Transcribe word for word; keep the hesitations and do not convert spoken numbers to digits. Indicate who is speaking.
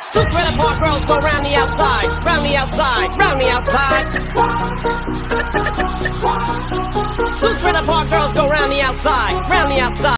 Speaker 1: Two trailer park girls go round the outside, round the outside, round the outside. Two trailer park girls go round the outside, round the outside.